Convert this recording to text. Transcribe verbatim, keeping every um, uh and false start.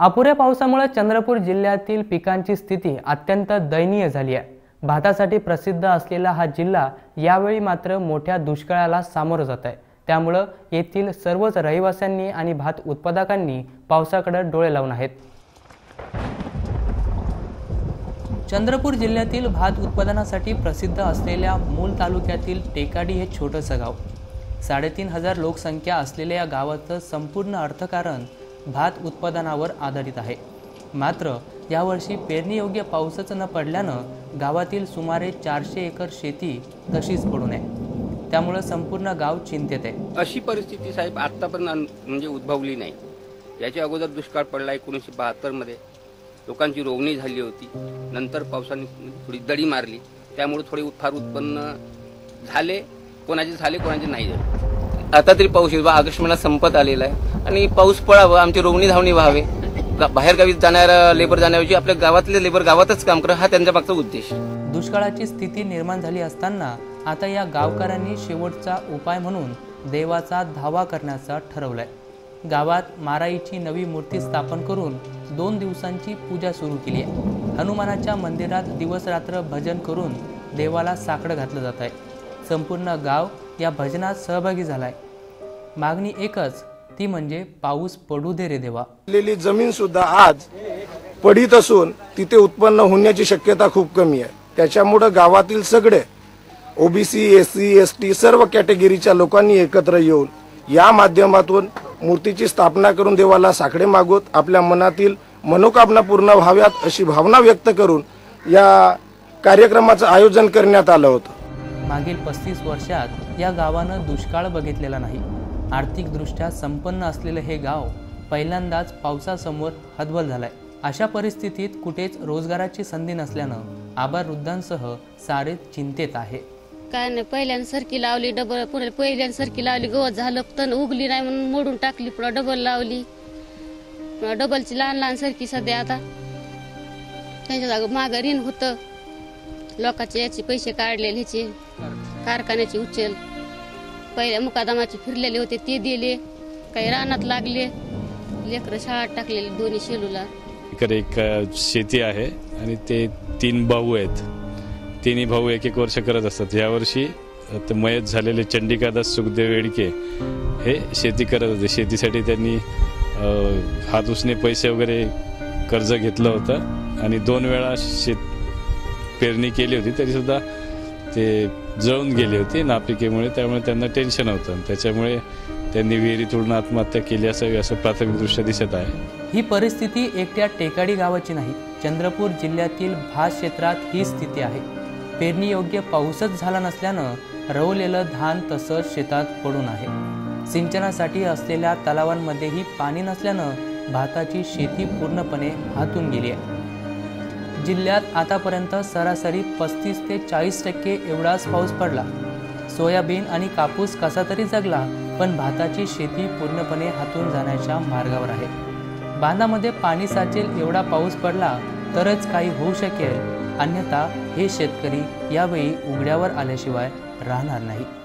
अपुऱ्या पावसामुळे चंद्रपूर जिल्ह्यातील पिकांची स्थिती अत्यंत दयनीय झाली आहे। भातासाठी प्रसिद्ध असलेला हा जिल्हा यावेळी मात्र मोठ्या दुष्काळाला सामोरं जात आहे। त्यामुळे येथील सर्वच रहिवाशांनी आणि भात उत्पादकांनी पावसाकडे डोळे लावून आहेत। चंद्रपूर जिल्ह्यातील भात उत्पादनासाठी प्रसिद्ध असलेल्या मूल तालुक्यातील टेकाडी हे छोटंसं गाव, साडेतीन हजार लोकसंख्या असलेल्या या गावाचं संपूर्ण अर्थकारण भात उत्पादनावर आधारित आहे। मात्र यावर्षी पेरणीयोग्य पाऊसच न पडल्यानं गावातील सुमारे चारशे एकर शेती तशीच पडू नये। त्यामुळे संपूर्ण गाव चिंतेत आहे। अशी परिस्थिती साहेब आतापर्यंत म्हणजे उद्भवली नाही। याच्या अगोदर दुष्काळ पडला एकोणीसशे बहात्तर मध्ये, लोकांची रोवणी झाली होती। नंतर पावसाने थोडी दडी मारली, त्यामुळे थोडे फार उत्पन्न झाले, कोणाचे झाले कोणाचे नाही झाले। आता तरी पाऊस येतो, ऑगस्ट महिना संपत आलेला आहे आणि पाऊस पडावा, आमची रोवणी धावणी व्हावे, बाहेर गावी जाणाऱ्या लेबर जाण्याऐवजी आपल्या गावातले लेबर गावातच काम करा, हा त्यांच्या मागचा उद्देश। दुष्काळाची स्थिती निर्माण झाली असताना आता या गावकऱ्यांनी शेवटचा उपाय म्हणून देवाचा धावा करण्याचा ठरवलाय। गावात माराईची नवी मूर्ती स्थापन करून दोन दिवसांची पूजा सुरू केली आहे। हनुमानाच्या मंदिरात दिवस रात्र भजन करून देवाला साकडं घातलं जात आहे। संपूर्ण गाव या भजनात सहभागी झालाय। मागणी एकच, ती म्हणजे पाऊस पडू दे रे देवा। लेली जमीन सुद्धा आज पडीत असून तिथे उत्पन्न होण्याची शक्यता खूप कमी आहे। त्याच्यामुळे गावातील सगळे ओबीसी, एससी, एसटी सर्व कॅटेगरीच्या लोकांनी एकत्र येऊन या माध्यमातून मूर्तीची स्थापना करून देवाला साकडे मागवत आपल्या मनातील मनोकामना पूर्ण व्हाव्यात अशी भावना व्यक्त करून या कार्यक्रमाचं आयोजन करण्यात आलं होतं। मागील पस्तीस वर्षात या गावानं दुष्काळ बघितलेला नाही। आर्थिकदृष्ट्या संपन्न असलेले हे गाव पहिल्यांदाच पावसासमोर हतबल झालाय। अशा परिस्थितीत कुठेच रोजगाराची संधी नसल्यानं आबार वृद्धांसह सारे चिंतेत आहे। काय नाही, पहिल्यांसारखी लावली डबल, पुढे पहिल्यांसारखी लावली, गवत झालं तण उगली नाही म्हणून मोडून टाकली, पुढे डबल लावली, डबलची लहान लहान सारखी सध्या आता त्यांच्या जागा मागं ऋण होतं, लोकांचे याचे पैसे काढलेले, ह्याचे कारखान्याचे उचल, पहिल्या मुकादमाचे फिरलेले होते ते दिले, काही रानात लागले, लेकरं शाळेत टाकलेले दोन्ही शेलूला। इकडे एक शेती आहे आणि ते तीन भाऊ आहेत, तिन्ही भाऊ एक एक वर्ष करत असतात। यावर्षी मयत झालेले चंडिकादास सुखदेव वेडके हे शेती करत होते। शेतीसाठी त्यांनी हात उसने पैसे वगैरे कर्ज घेतलं होतं आणि दोन वेळा शेत पेरणी केली होती, तरी सुद्धा ते जळून गेले होते नापिकेमुळे। त्यामुळे त्यांना टेन्शन होतं, त्याच्यामुळे त्यांनी विहिरी तोडून आत्महत्या केली असावी असं प्राथमिकदृष्ट्या दिसत आहे। ही परिस्थिती एकट्या टेकाडी गावाची नाही, चंद्रपूर जिल्ह्यातील भात क्षेत्रात ही स्थिती आहे। पेरणी योग्य पाऊसच झाला नसल्यानं रवलेलं धान तसंच शेतात पडून आहे। सिंचनासाठी असलेल्या तलावांमध्येही पाणी नसल्यानं भाताची शेती पूर्णपणे हातून गेली आहे। जिल्ह्यात आतापर्यंत सरासरी पस्तीस ते चाळीस टक्के एवढाच पाऊस पडला। सोयाबीन आणि कापूस कसा तरी जगला, पण भाताची शेती पूर्णपणे हातून जाण्याच्या मार्गावर आहे। बांधामध्ये पाणी साचेल एवढा पाऊस पडला तरच काही होऊ शकेल, अन्यथा हे शेतकरी यावेळी उघड्यावर आल्याशिवाय राहणार नाही।